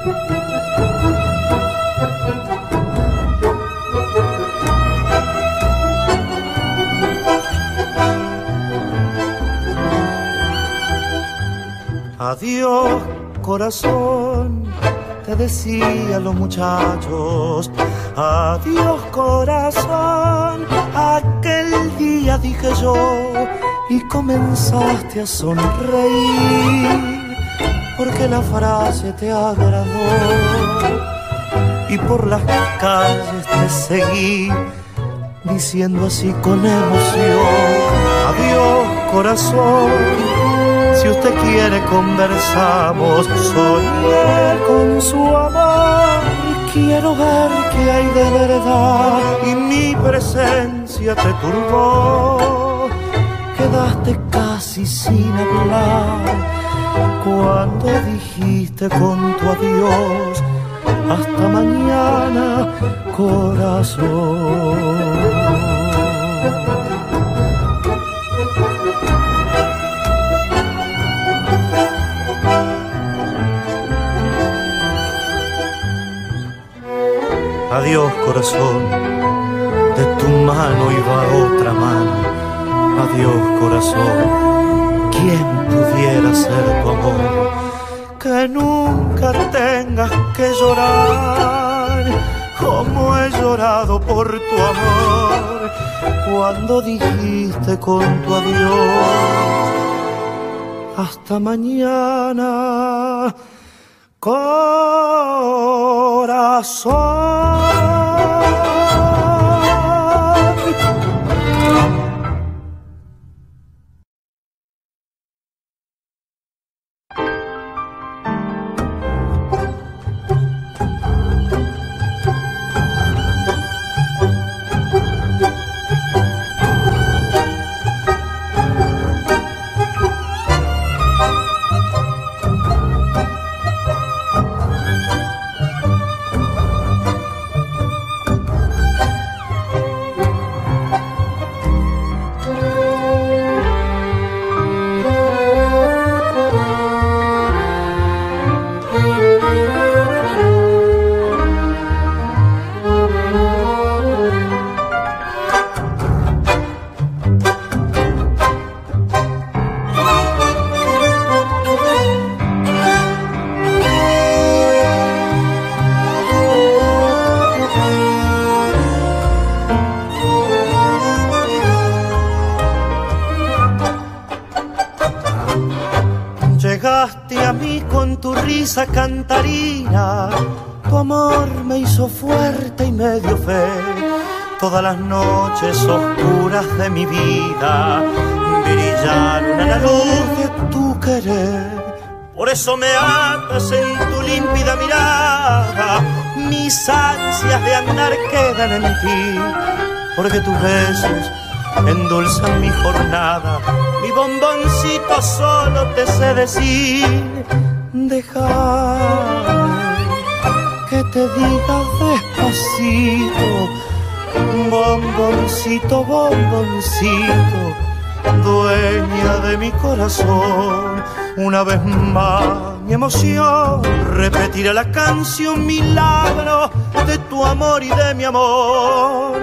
Adiós, corazón, te decían los muchachos. Adiós, corazón, aquel día dije yo, y comenzaste a sonreír, porque la frase te agradó, y por las calles te seguí, diciendo así con emoción. Adiós, corazón, si usted quiere conversamos, soñé con su amor, quiero ver qué hay de verdad, y mi presencia te turbó, quedaste casi sin hablar, cuando dijiste con tu adiós, hasta mañana, corazón. Adiós, corazón, de tu mano iba otra mano. Adiós, corazón, ¿quién pudiera ser tu amor? Que nunca tengas que llorar, como he llorado por tu amor, cuando dijiste con tu adiós, hasta mañana, corazón. Llegaste a mí con tu risa cantarina, tu amor me hizo fuerte y me dio fe. Todas las noches oscuras de mi vida brillaron a la luz de tu querer. Por eso me atas en tu límpida mirada, mis ansias de andar quedan en ti, porque tus besos endulzan mi jornada. Mi bomboncito solo te sé decir, déjame que te diga despacito, bomboncito, bomboncito, dueña de mi corazón. Una vez más mi emoción repetirá la canción milagro de tu amor y de mi amor.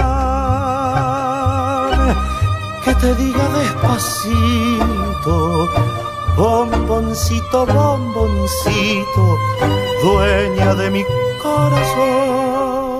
Déjame que te diga despacito, bomboncito, bomboncito, dueña de mi corazón.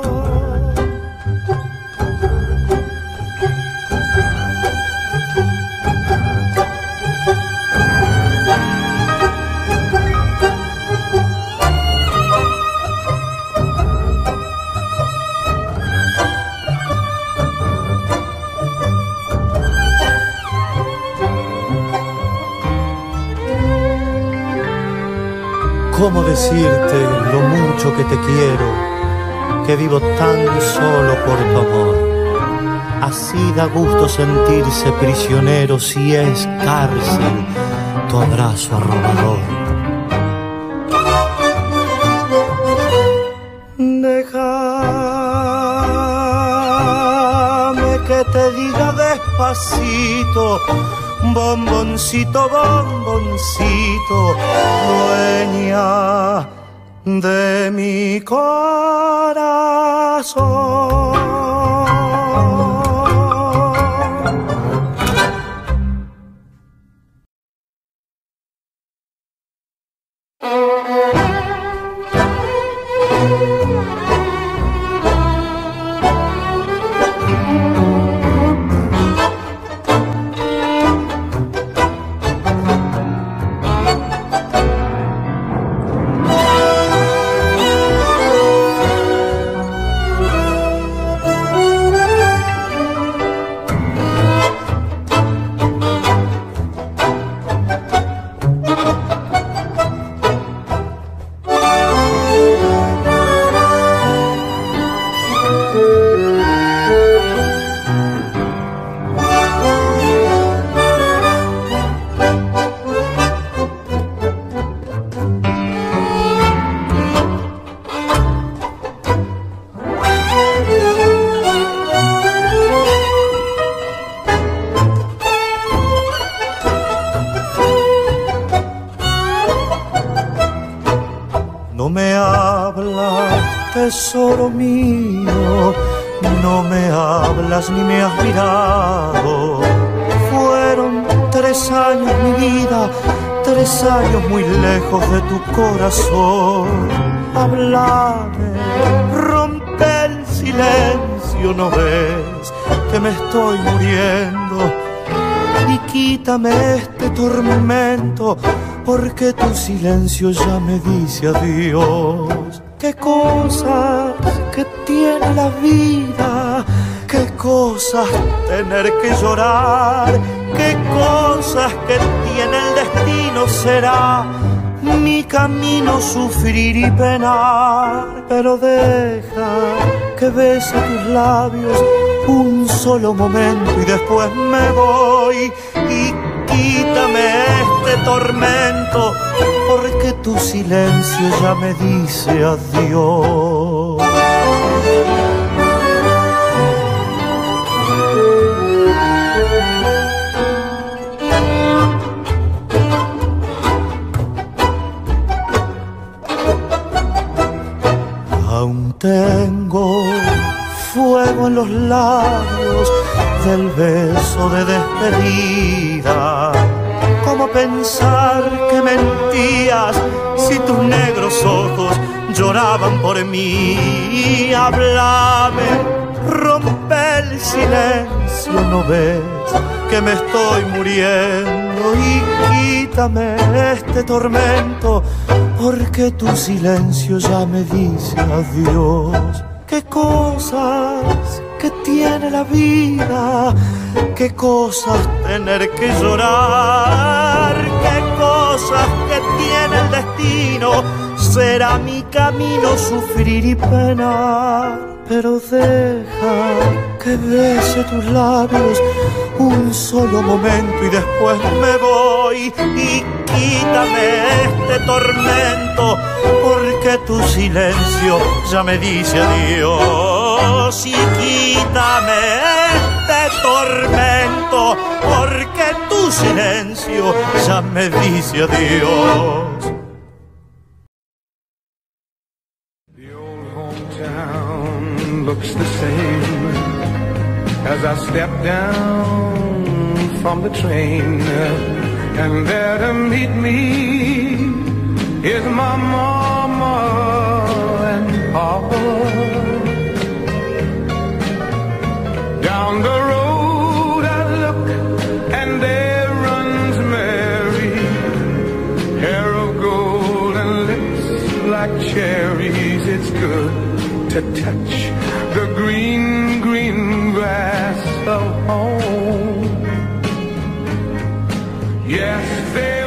¿Cómo decirte lo mucho que te quiero, que vivo tan solo por tu amor? Así da gusto sentirse prisionero si es cárcel tu abrazo arrobador. Déjame que te diga despacito, bomboncito, bomboncito, dueña de mi corazón. Tesoro mío, no me hablas ni me has mirado. Fueron 3 años mi vida, 3 años muy lejos de tu corazón. Háblame, rompe el silencio, ¿no ves que me estoy muriendo? Y quítame este tormento, porque tu silencio ya me dice adiós. Qué cosas que tiene la vida, qué cosas tener que llorar, qué cosas que tiene el destino. Será mi camino sufrir y penar, pero deja que bese tus labios un solo momento y después me voy. Y quítame este tormento, porque tu silencio ya me dice adiós. Aún tengo fuego en los labios del beso de despedida. ¿Cómo pensar que mentías si tus negros ojos lloraban por mí? Háblame, rompe el silencio, ¿no ves que me estoy muriendo? Y quítame este tormento, porque tu silencio ya me dice adiós. Qué cosas que tiene la vida, qué cosas tener que llorar, qué cosas que tiene el destino. Será mi camino sufrir y penar, pero deja que bese tus labios un solo momento y después me voy. Y quítame este tormento, porque tu silencio ya me dice adiós. Y quítame este tormento, porque tu silencio ya me dice adiós. The old hometown looks the same as I step down from the train, and there to meet me is my mama and papa. Down the road I look and there runs Mary, hair of gold and lips like cherries. It's good to touch the green, green grass of home. Yes, there